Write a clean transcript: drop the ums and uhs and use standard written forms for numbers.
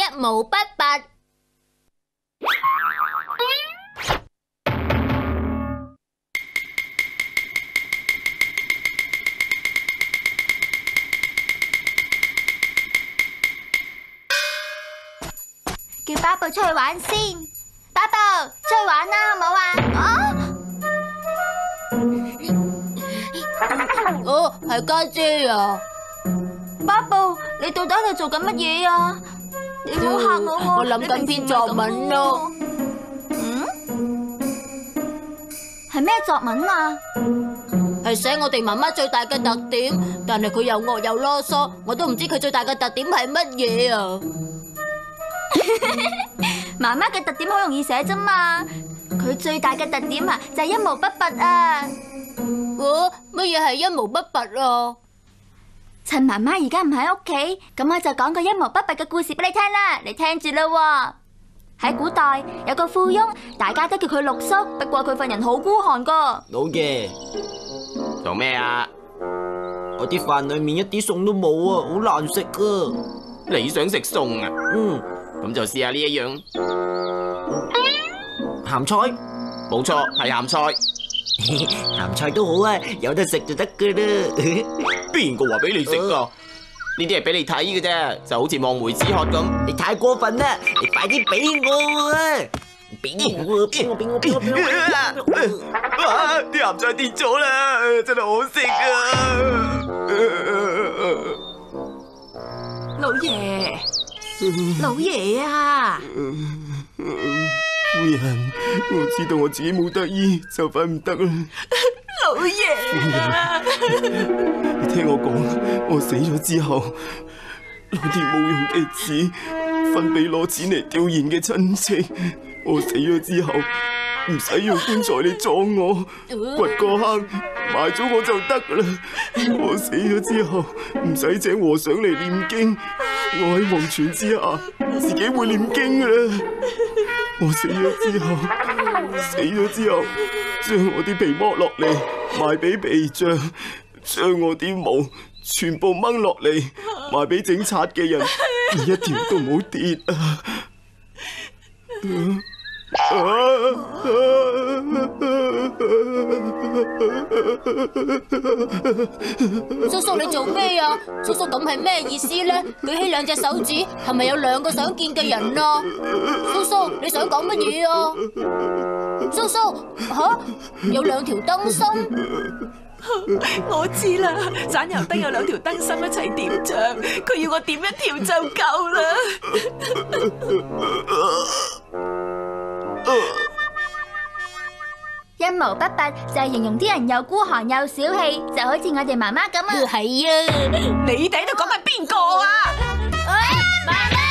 毛不拔。 叫巴布出去玩先，巴布出去玩啦，好唔好啊？ 哦，係家姐啊！ 巴布，你到底喺度做緊乜嘢啊？你唔好嚇我喎！ 我諗緊篇作文咯。 係咩作文啊？ 係寫我哋媽媽最大嘅特點，但係佢又惡又囉嗦，我都唔知佢最大嘅特點係乜嘢啊！ 媽媽嘅特點好容易寫啫嘛，佢最大嘅特點啊就係一毛不拔啊！ 乜嘢係一毛不拔啊？ 趁媽媽而家唔喺屋企，咁我就講個一毛不拔嘅故事俾你聽啦，你聽住啦。喺古代有個富翁，大家都叫佢六叔，不過佢份人好孤寒噶。 老爺， 做咩啊？ 我啲飯裏面一啲餸都冇啊，好難食啊！ 你想食餸啊？咁就試下呢一樣鹹菜， 冇錯，係鹹菜。 鹹菜都好啊，有得食就得噶啦。 邊個話俾你食噶？呢啲係俾你睇嘅啫，就好似望梅止渴咁。 你太過分啦！你快啲俾我啊！俾我！ 啲鹹菜跌咗啦，真係好食啊！ 老爺，老爺啊！ 夫人，我知道我自己冇得醫，就快唔得啦。 老爺啊！ 你聽我講，我死咗之後，攞啲冇用嘅紙分俾攞錢嚟吊唁嘅親戚。我死咗之後，唔使用棺材嚟裝我，掘個坑埋咗我就得噶啦。我死咗之後，唔使請和尚嚟念經，我喺黃泉之下自己會念經噶啦。我死咗之後，將我啲皮剝落嚟賣俾皮匠，將我啲毛全部掹落嚟賣俾整賊嘅人，一條都唔好跌啊！ 叔叔，你做咩啊？叔叔咁係咩意思咧？舉起兩隻手指，係咪有兩個想見嘅人啊？叔叔，你想講乜嘢啊？叔叔，有兩條燈芯。 我知啦，盞油燈有兩條燈芯一齊點着，佢要我點一條就夠啦。 一毛不拔就係形容啲人又孤寒又小氣，就好似我哋媽媽咁啊。 係啊， 你哋喺度講緊邊個啊？ 媽媽。